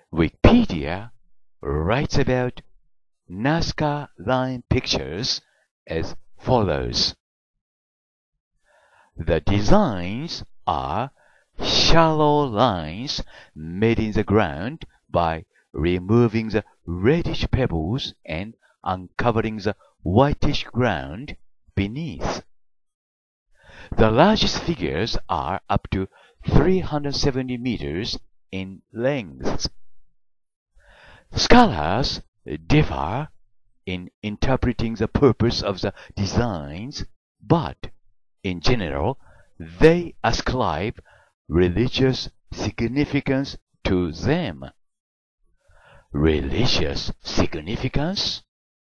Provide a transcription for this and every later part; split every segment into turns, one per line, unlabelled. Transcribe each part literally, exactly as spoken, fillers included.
Wikipedia writes about Nazca line pictures as follows. The designs are shallow lines made in the ground by removing the reddish pebbles and uncovering the whitish ground beneath. The largest figures are up to three hundred seventy meters in length. Scholars differ in interpreting the purpose of the designs, but in general, they ascribe religious significance to them. Religious significance?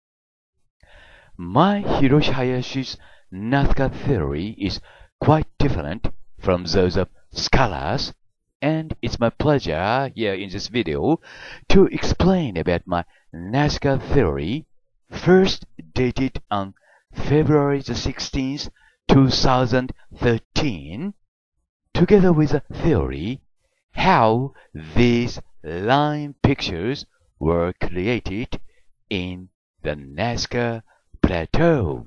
My Hiroshi Hayashi's Nazca theory is quite different from those of scholars, and it's my pleasure here in this video to explain about my Nazca theory, first dated on February the sixteenth, two thousand thirteen, together with a theory how these line pictures were created in the Nazca Plateau.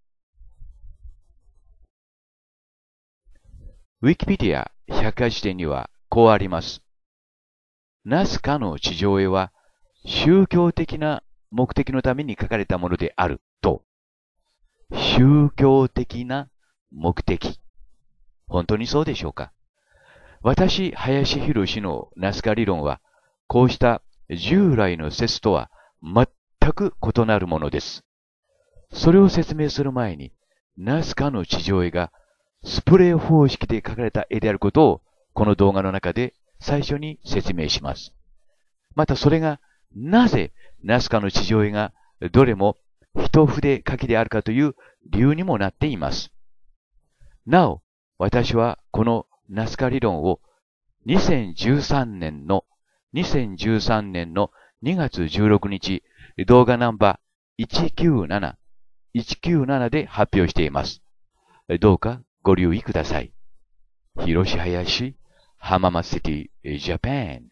Wikipedia 百科事典にはこうあります。ナスカの地上絵は宗教的な目的のために描かれたものであると。宗教的な目的。本当にそうでしょうか？私、林博士のナスカ理論は、こうした従来の説とは全く異なるものです。それを説明する前に、ナスカの地上絵がスプレー方式で描かれた絵であることを、この動画の中で最初に説明します。またそれが、なぜナスカの地上絵がどれも一筆書きであるかという理由にもなっています。なお、私はこのナスカ理論をにせんじゅうさんねんのにせんじゅうさんねんのにがつじゅうろくにち、動画ナンバーいちきゅうなな、いちきゅうななで発表しています。どうかご留意ください。Hiroshi Hayashi, Hamama City, Japan。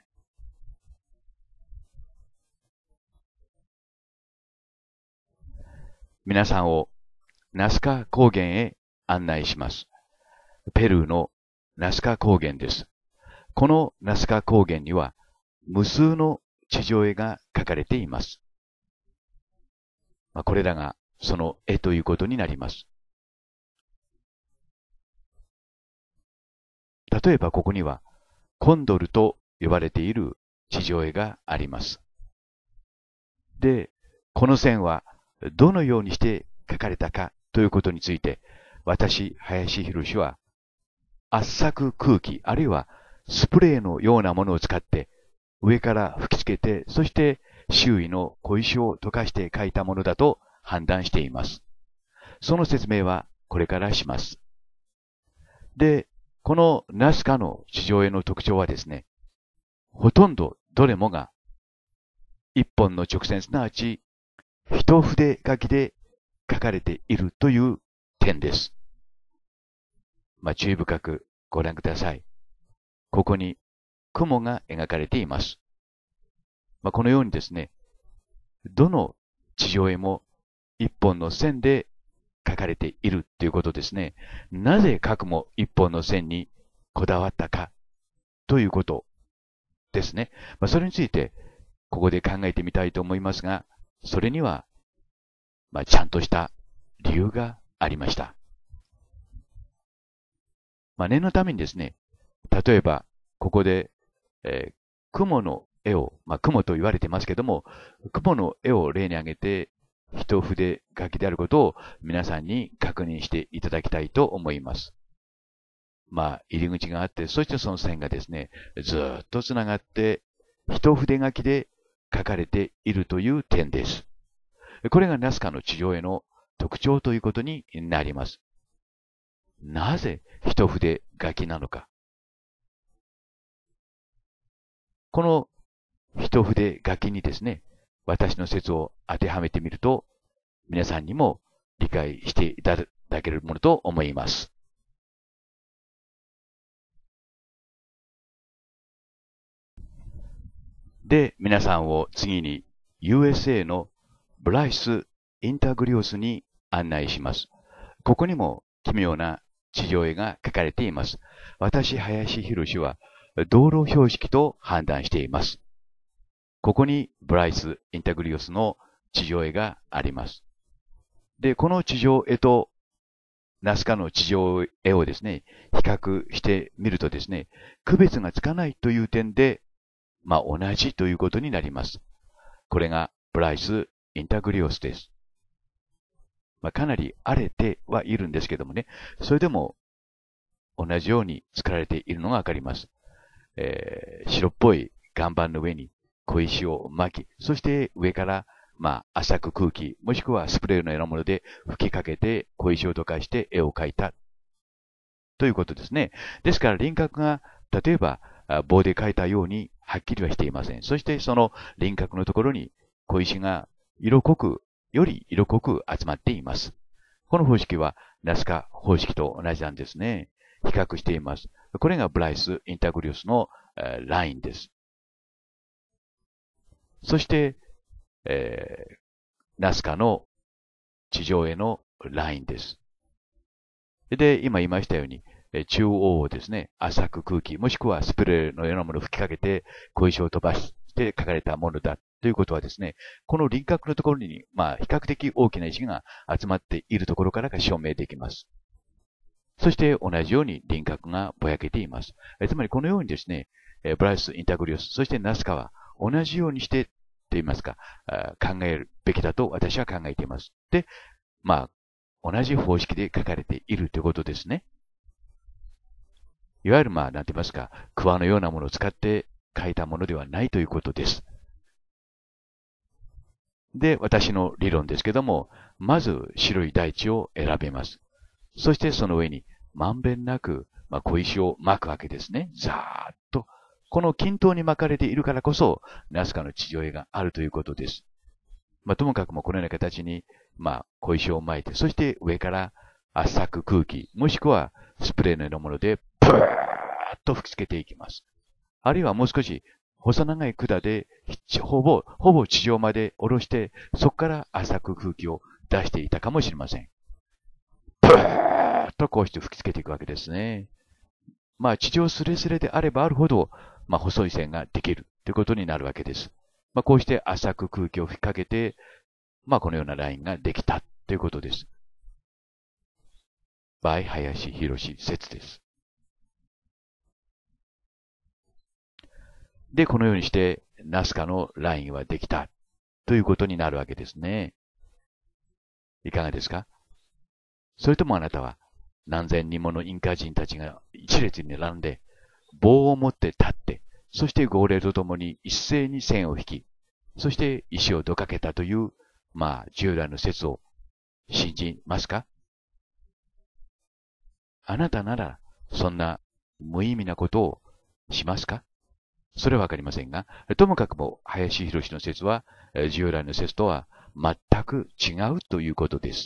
皆さんをナスカ高原へ案内します。ペルーのナスカ高原です。このナスカ高原には無数の地上絵が描かれています。まあ、これらがその絵ということになります。例えばここにはコンドルと呼ばれている地上絵があります。で、この線はどのようにして描かれたかということについて、私、林博士は圧搾空気、あるいはスプレーのようなものを使って上から吹きつけて、そして周囲の小石を溶かして描いたものだと判断しています。その説明はこれからします。で、このナスカの地上絵の特徴はですね、ほとんどどれもが一本の直線、すなわち一筆書きで書かれているという点です。まあ、注意深くご覧ください。ここに雲が描かれています。まあ、このようにですね、どの地上絵も一本の線で書かれているということですね。なぜ描くも一本の線にこだわったかということですね。まあ、それについてここで考えてみたいと思いますが、それには、まあ、ちゃんとした理由がありました。まあ、念のためにですね、例えば、ここで、えー、雲の絵を、まあ、雲と言われてますけども、雲の絵を例に挙げて、一筆書きであることを皆さんに確認していただきたいと思います。まあ、入り口があって、そしてその線がですね、ずーっとつながって、一筆書きで書かれているという点です。これがナスカの地上絵の特徴ということになります。なぜ一筆書きなのか。この一筆書きにですね、私の説を当てはめてみると、皆さんにも理解していただけるものと思います。 で、皆さんを次に ユーエスエー のブライス・インタグリオスに案内します。ここにも奇妙な地上絵が描かれています。私、林博は道路標識と判断しています。ここにブライス・インタグリオスの地上絵があります。で、この地上絵とナスカの地上絵をですね、比較してみるとですね、区別がつかないという点で、まあ同じということになります。これがブライス・インタグリオスです。まあかなり荒れてはいるんですけどもね、それでも同じように作られているのがわかります。えー、白っぽい岩盤の上に小石を巻き、そして上からまあ、浅く空気、もしくはスプレーのようなもので吹きかけて小石を溶かして絵を描いたということですね。ですから輪郭が例えば棒で描いたようにはっきりはしていません。そしてその輪郭のところに小石が色濃く、より色濃く集まっています。この方式はナスカ方式と同じなんですね。比較しています。これがブライス・インタグリオスのラインです。そして、えー、ナスカの地上絵のラインです。で、今言いましたように、中央をですね、浅く空気、もしくはスプレーのようなものを吹きかけて、小石を飛ばして描かれたものだということはですね、この輪郭のところに、まあ、比較的大きな石が集まっているところからが証明できます。そして同じように輪郭がぼやけています。つまりこのようにですね、ブライス・インタグリオス、そしてナスカは同じようにしてと言いますか、考えるべきだと私は考えています。で、まあ、同じ方式で書かれているということですね。いわゆるまあ、なんて言いますか、桑のようなものを使って書いたものではないということです。で、私の理論ですけども、まず白い大地を選べます。そしてその上にまんべんなく、まあ、小石を巻くわけですね。ざーっと。この均等に巻かれているからこそ、ナスカの地上絵があるということです。まあ、ともかくもこのような形に、まあ、小石を巻いて、そして上から浅く空気、もしくはスプレーのようなもので、プーッと吹きつけていきます。あるいはもう少し細長い管で、ほぼ、ほぼ地上まで下ろして、そこから浅く空気を出していたかもしれません。プーッとこうして吹きつけていくわけですね。まあ、地上スレスレであればあるほど、まあ、細い線ができるということになるわけです。まあ、こうして浅く空気を吹きかけて、まあ、このようなラインができたということです。by 林博説です。で、このようにして、ナスカのラインはできたということになるわけですね。いかがですか？それともあなたは、何千人ものインカ人たちが一列に並んで、棒を持って立って、そして号令とともに一斉に線を引き、そして石をどかけたという、まあ、従来の説を信じますか？あなたなら、そんな無意味なことをしますか？それはわかりませんが、ともかくも、林博の説は、従来の説とは全く違うということです。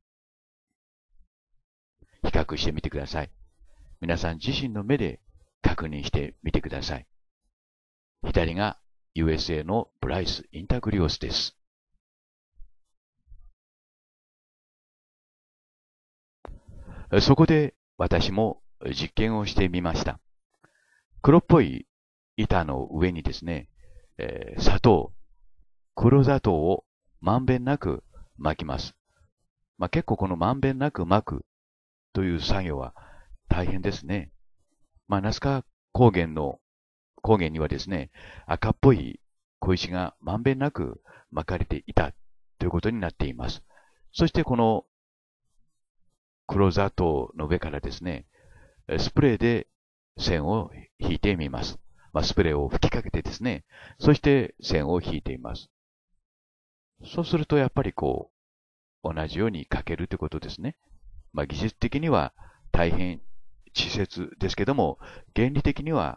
比較してみてください。皆さん自身の目で確認してみてください。左が ユーエスエー のブライス・インタグリオスです。そこで私も実験をしてみました。黒っぽい板の上にですね、えー、砂糖、黒砂糖をまんべんなく巻きます。まあ、結構このまんべんなく巻くという作業は大変ですね。まあ、ナスカ高原の高原にはですね、赤っぽい小石がまんべんなく巻かれていたということになっています。そしてこの黒砂糖の上からですね、スプレーで線を引いてみます。まあ、スプレーを吹きかけてですね、そして線を引いています。そうするとやっぱりこう、同じように描けるということですね。まあ、技術的には大変稚拙ですけども、原理的には、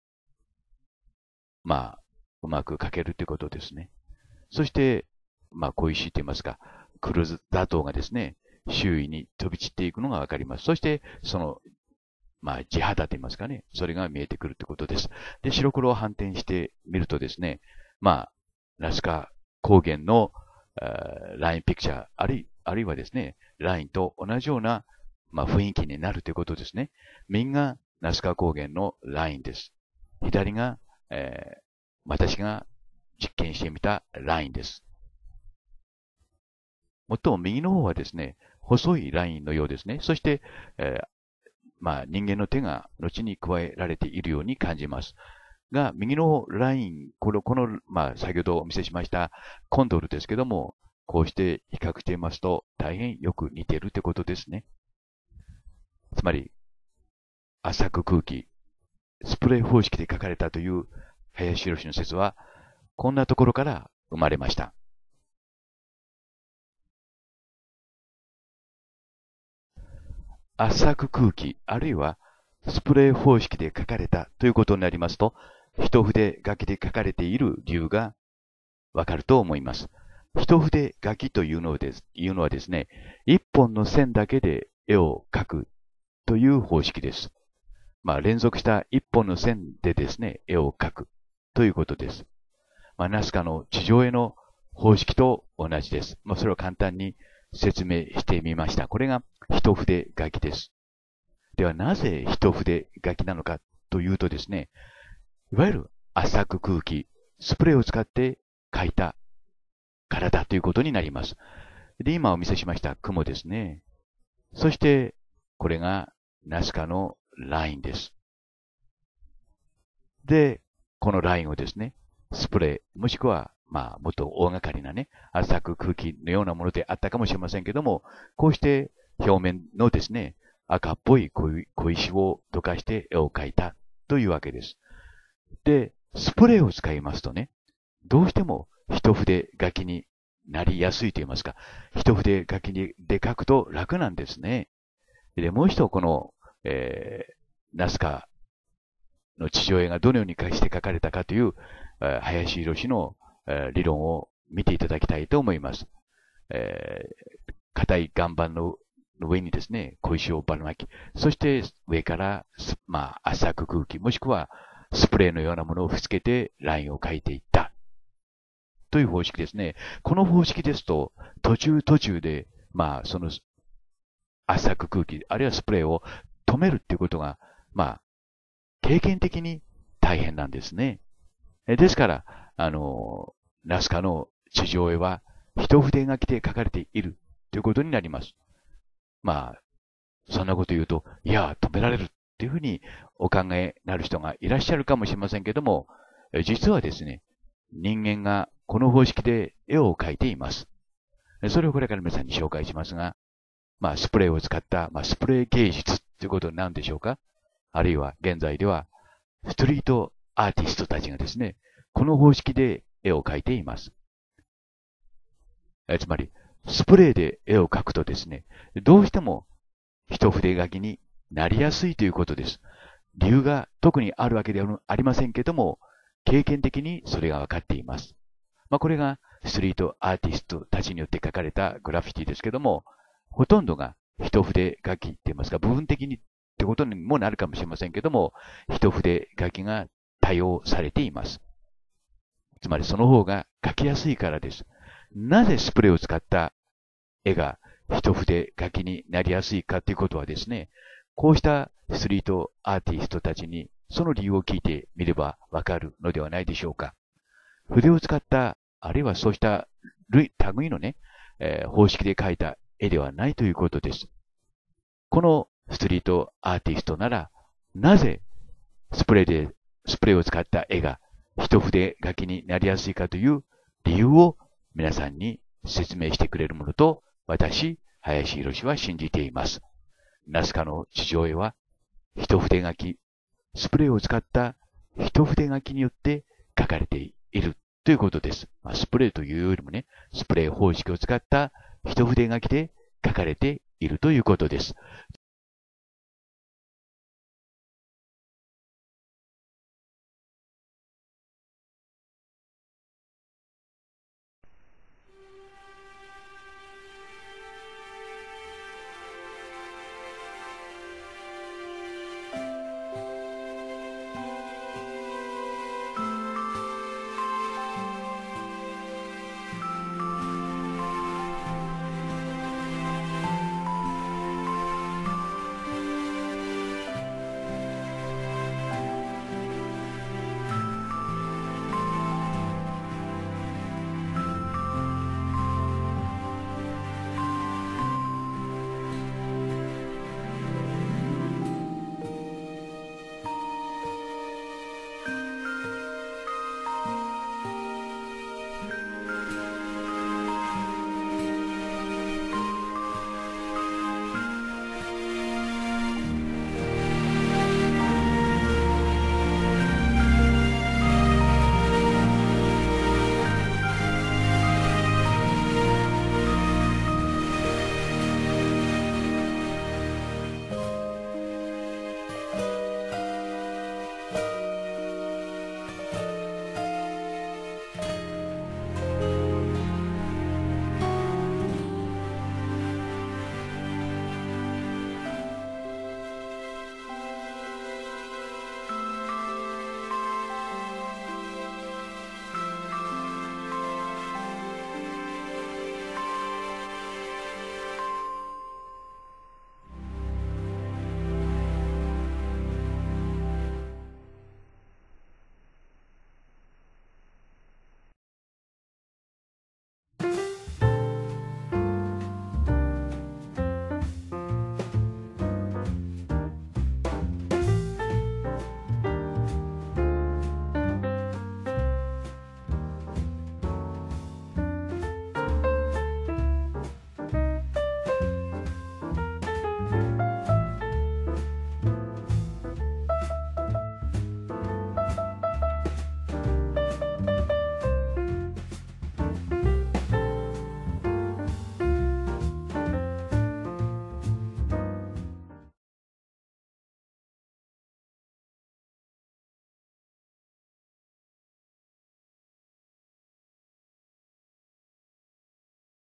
まあ、うまく描けるということですね。そして、まあ、小石って言いますか、黒砂糖がですね、周囲に飛び散っていくのがわかります。そして、そのまあ、地肌と言いますかね。それが見えてくるということです。で、白黒を反転してみるとですね、まあ、ナスカ高原のラインピクチャー、あるいあるいはですね、ラインと同じような、まあ、雰囲気になるということですね。右がナスカ高原のラインです。左が、えー、私が実験してみたラインです。もっとも右の方はですね、細いラインのようですね。そして、えー、まあ、人間の手が後に加えられているように感じます。が、右のライン、この、この、まあ、先ほどお見せしましたコンドルですけども、こうして比較してみますと、大変よく似ているということですね。つまり、浅く空気、スプレー方式で書かれたという林博の説は、こんなところから生まれました。浅く空気、あるいはスプレー方式で書かれたということになりますと、一筆書きで書かれている理由がわかると思います。一筆書きというのです、いうのはですね、一本の線だけで絵を描くという方式です。まあ、連続した一本の線でですね、絵を描くということです。まあ、ナスカの地上絵の方式と同じです。まあ、それを簡単に説明してみました。これが一筆書きです。では、なぜ一筆書きなのかというとですね、いわゆる浅く空気、スプレーを使って描いたからだということになります。で、今お見せしました雲ですね。そして、これがナスカのラインです。で、このラインをですね、スプレー、もしくは、まあ、もっと大掛かりなね、浅く空気のようなものであったかもしれませんけども、こうして表面のですね、赤っぽい小石を溶かして絵を描いたというわけです。で、スプレーを使いますとね、どうしても一筆書きになりやすいと言いますか、一筆書きで書くと楽なんですね。で、もう一度この、えー、ナスカの地上絵がどのようにして書かれたかという、えー、林博の、えー、理論を見ていただきたいと思います。えー、硬い岩盤の上にですね、小石をばらまき、そして上から、まあ、浅く空気、もしくはスプレーのようなものを吹き付けてラインを描いていった。という方式ですね。この方式ですと、途中途中で、まあ、その、浅く空気、あるいはスプレーを止めるっていうことが、まあ、経験的に大変なんですね。ですから、あの、ナスカの地上絵は、一筆書きで書かれているということになります。まあ、そんなこと言うと、いや、止められるっていうふうにお考えになる人がいらっしゃるかもしれませんけども、実はですね、人間がこの方式で絵を描いています。それをこれから皆さんに紹介しますが、まあ、スプレーを使った、まあ、スプレー芸術ということになるんでしょうか。あるいは、現在では、ストリートアーティストたちがですね、この方式で絵を描いています。つまり、スプレーで絵を描くとですね、どうしても一筆書きになりやすいということです。理由が特にあるわけではありませんけども、経験的にそれが分かっています。まあ、これがストリートアーティストたちによって描かれたグラフィティですけども、ほとんどが一筆書きって言いますか、部分的にってことにもなるかもしれませんけども、一筆書きが多用されています。つまりその方が描きやすいからです。なぜスプレーを使った絵が一筆書きになりやすいかということはですね、こうしたストリートアーティストたちにその理由を聞いてみればわかるのではないでしょうか。筆を使った、あるいはそうした類、類のね、えー、方式で描いた絵ではないということです。このストリートアーティストなら、なぜスプレーで、スプレーを使った絵が一筆書きになりやすいかという理由を皆さんに説明してくれるものと、私、林博は信じています。ナスカの地上絵は、一筆書き、スプレーを使った一筆書きによって書かれているということです。まあ、スプレーというよりもね、スプレー方式を使った一筆書きで書かれているということです。